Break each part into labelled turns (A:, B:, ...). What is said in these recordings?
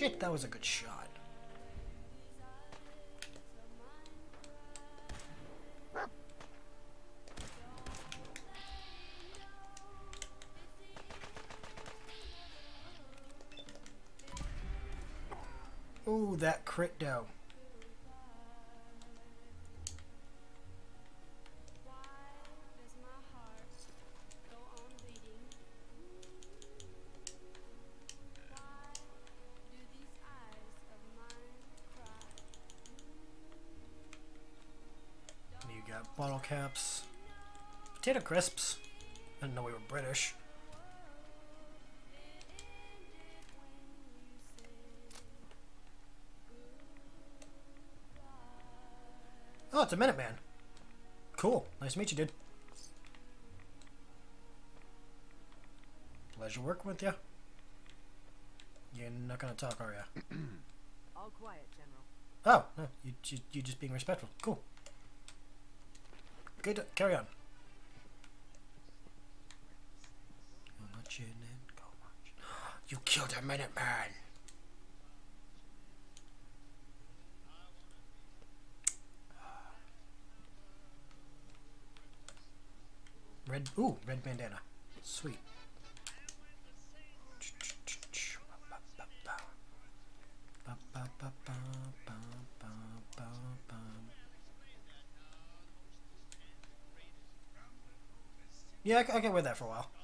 A: Shit, that was a good shot. Ooh, that crit dough. You got bottle caps, potato crisps. I didn't know we were British. Oh, it's a Minuteman. Cool. Nice to meet you, dude. Pleasure working with you. You're not gonna talk, are you?
B: All quiet, General.
A: Oh, no, you just being respectful. Cool. Good. Carry on. You killed a Minuteman. Red bandana. Sweet. Yeah, I can wear that for a while.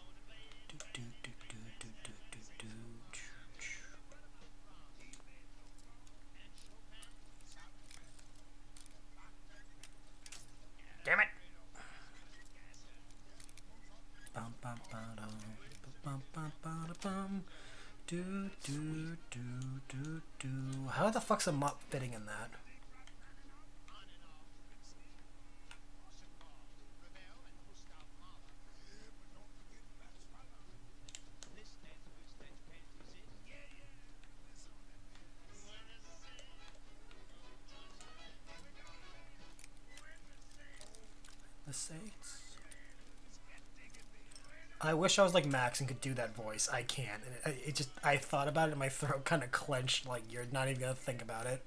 A: Damn it! How the fuck's a mop fitting in that? The Saints. I wish I was like Max and could do that voice. I can't. And it just, I thought about it and my throat kind of clenched like you're not even going to think about it.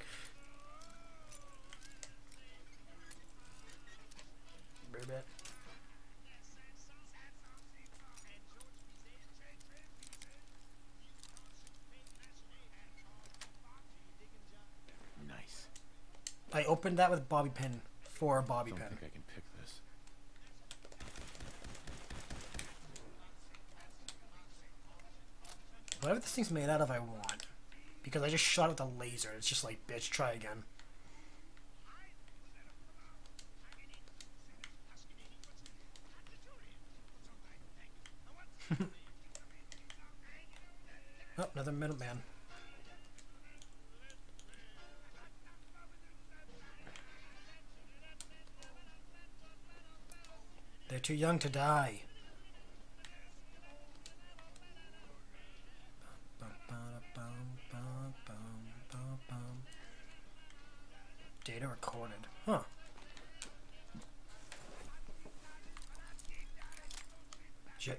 C: Nice.
A: I opened that with bobby pin for a bobby pin.
C: I don't think I can pick this.
A: Whatever this thing's made out of, I want. Because I just shot it with a laser. It's just like, bitch, try again. Oh, another Minuteman. They're too young to die. Data recorded. Huh. Shit.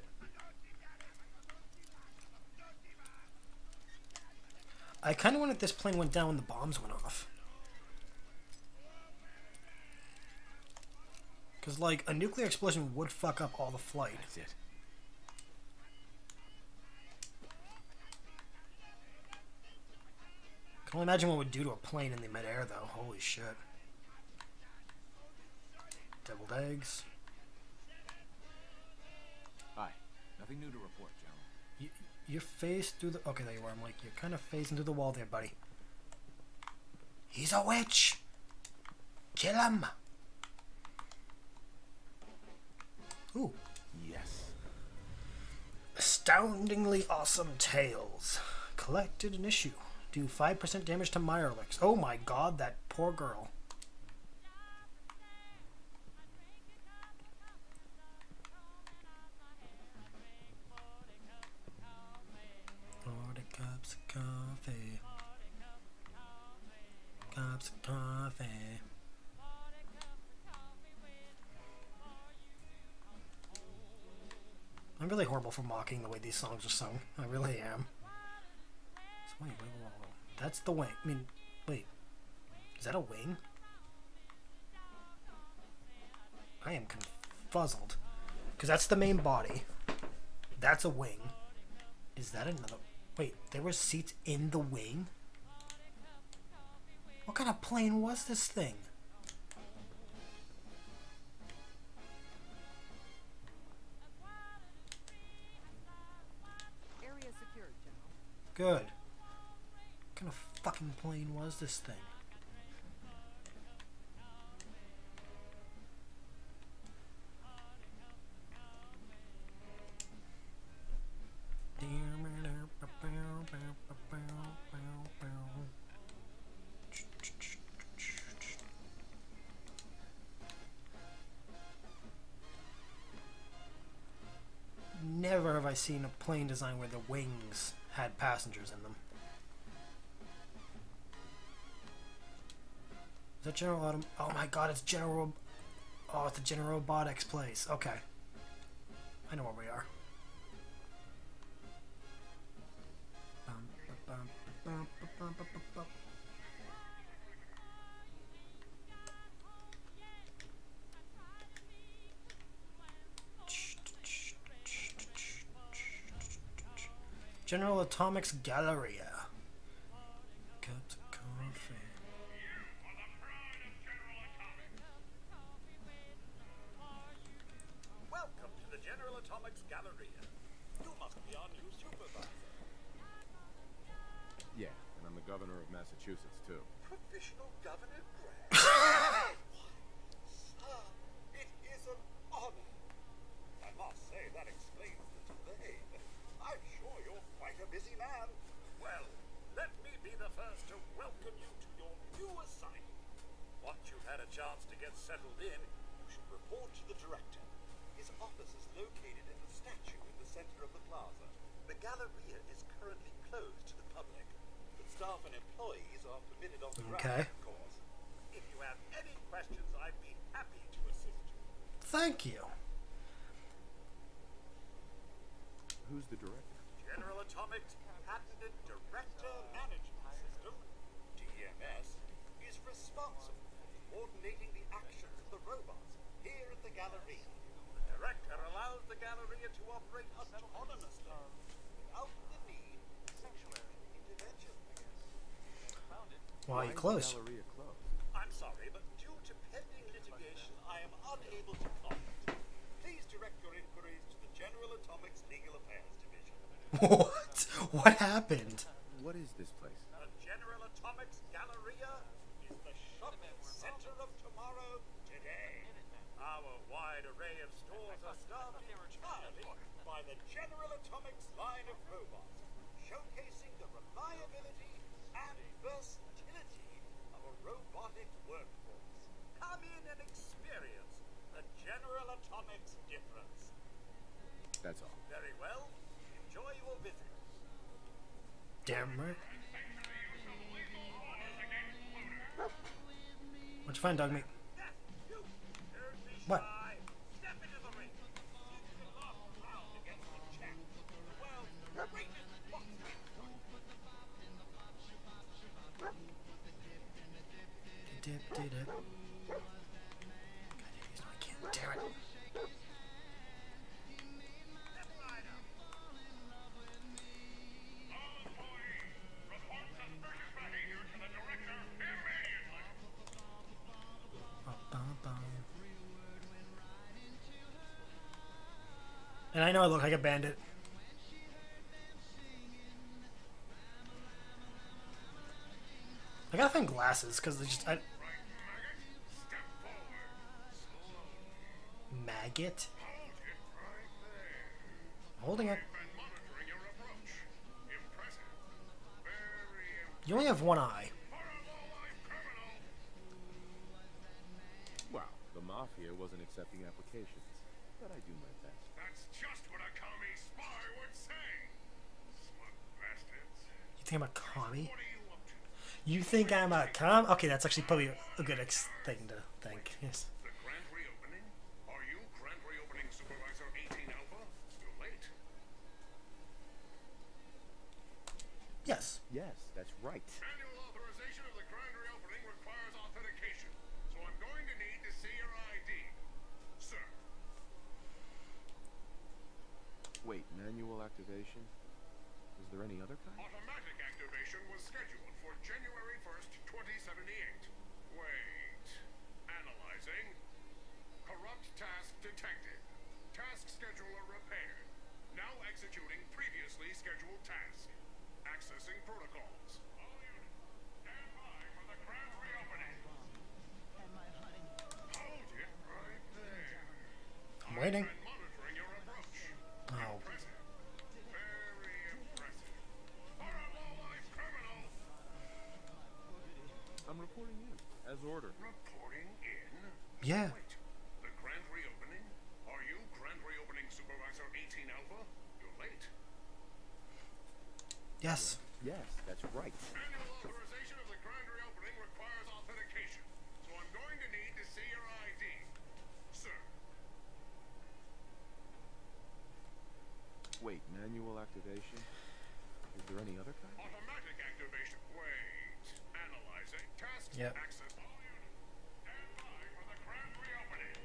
A: I kind of wanted this plane went down when the bombs went off. Because, like, a nuclear explosion would fuck up all the flight.
C: That's it.
A: Can only imagine what it would do to a plane in the midair, though. Holy shit. Deviled eggs.
C: Hi. Nothing new to report, General.
A: You're phased through the... Okay, there you are. I'm like, you're kind of phasing through the wall there, buddy. He's a witch! Kill him! Ooh.
C: Yes.
A: Astoundingly awesome tales. Collected an issue. Do 5% damage to Mirelix. Oh my god, that poor girl. Cups of coffee. Cups of coffee. I'm really horrible for mocking the way these songs are sung. I really am. So wait. That's the wing. I mean, wait. Is that a wing? I am confuzzled. Because that's the main body. That's a wing. Is that another... Wait, there were seats in the wing? What kind of plane was this thing?
B: Area secured, General.
A: Good. What kind of fucking plane was this thing? Never have I seen a plane design where the wings had passengers in them. Is that General Autumn? Oh my god, it's General... Oh, it's the General Robotics place. Okay. I know where we are. General Atomics Galleria. Cups of coffee.
D: Welcome to the General Atomics Galleria. You must be our new supervisor.
C: Yeah, and I'm the governor of Massachusetts, too.
D: Provisional Governor Grant. Sir, it is an honor. I must say that explains the delay. I'm sure you're quite a busy man. Well, let me be the first to welcome you to your new assignment. Once you've had a chance to get settled in, you should report to the director. His office is located in the statue in the center of the plaza. The Galleria is currently closed to the public, but staff and employees are permitted on the ground, of course. If you have any questions, I'd be happy to assist you.
A: Thank you.
C: Who's the director?
D: General Atomics' patented Director Management System, DMS, is responsible for coordinating the actions of the robots here at the Galleria. The Director allows the Galleria to operate autonomously without the need for human intervention.
A: Why are you closed?
C: Galleria closed.
D: I'm sorry, but due to pending litigation, I am unable to comment. Please direct your inquiries to the General Atomics Legal Affairs Division.
A: What? What happened?
C: What is this place?
D: The General Atomics Galleria is the shopping center of tomorrow today. Our wide array of stores are staffed entirely by the General Atomics line of robots, showcasing the reliability and versatility of a robotic workforce. Come in and experience the General Atomics difference.
C: That's all.
D: Very well. Enjoy your visit.
A: Damn right. What'd you find, dog meat?
D: You, don't be
A: What?
D: shy. Step into the ring. See if you can last a round against the champ. Well, greatest boxing.
A: Dip. God, I can't. Damn it.
D: Step right up.
A: And I know I look like a bandit. I gotta find glasses because they just. Maggot? Holding it. You only have one eye.
C: Wow, the Mafia wasn't accepting applications. But I do my best.
E: That's just what a commie spy would say. Smug bastards.
A: You think I'm a commie?
E: What are you up to?
A: You think I'm a Okay, that's actually probably a good thing to think. Yes.
E: The grand reopening? Are you grand reopening supervisor 18 Alpha? You're late.
A: Yes.
C: Yes, that's right.
E: Annual authorization of the grand reopening requires authentication, so I'm going to need to see your ID, sir.
C: Wait, manual activation? Is there any other kind?
E: Automatic activation was scheduled for January 1st, 2078. Wait. Analyzing. Corrupt task detected. Task scheduler repaired. Now executing previously scheduled task. Accessing protocols. All units, stand by for the grand reopening. Hold it right there.
A: I'm waiting.
E: I've been monitoring your approach.
A: Oh.
E: Impressive. Very impressive. For a low-life criminal.
C: I'm reporting in, as ordered.
E: Reporting in?
A: Yeah.
E: Wait, the grand reopening? Are you grand reopening supervisor 18 Alpha? You're late.
A: Yes.
C: Yes, that's right.
E: Annual authorization of the grand reopening requires authentication, so I'm going to need to see your ID, sir.
C: Wait, manual activation? Is there any other kind?
E: Automatic activation. Wait. Analyzing. Task.
A: Yep.
E: Access. All units, stand by for the grand reopening.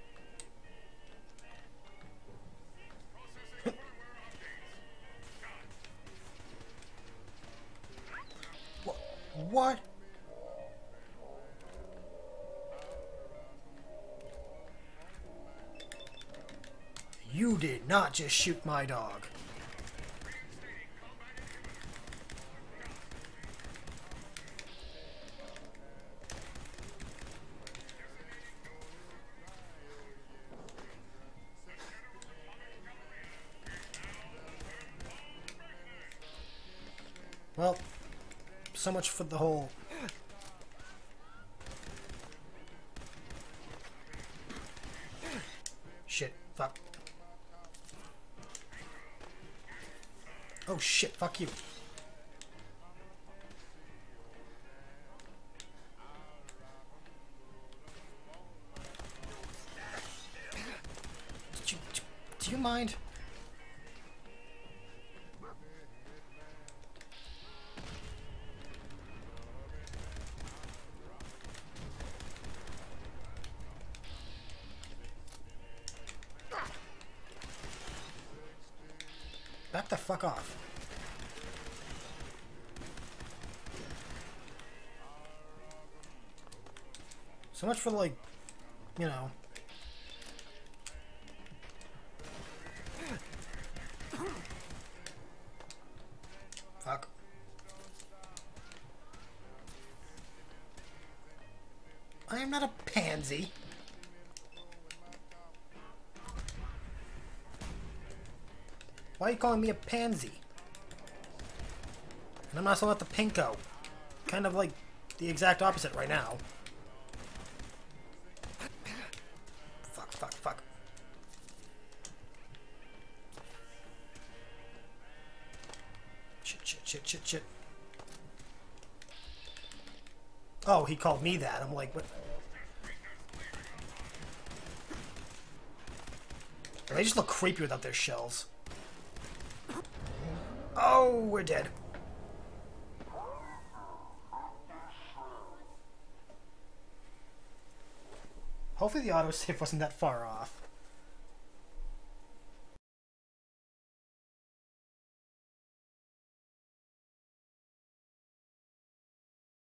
E: Processing firmware updates. Done.
A: What? You did not just shoot my dog.
E: Reinstating combat inhibitor.
A: Well, so much for the whole... Shit, fuck. Oh shit, fuck you. Do you mind? Back the fuck off. So much for, like, you know. Fuck. I am not a pansy. Why are you calling me a pansy? And I'm also not the pinko. Kind of like the exact opposite right now. Fuck, fuck, fuck. Shit, shit, shit, shit, shit. Oh, he called me that. I'm like, what? They just look creepy without their shells. Oh, we're dead. Hopefully the autosave wasn't that far off.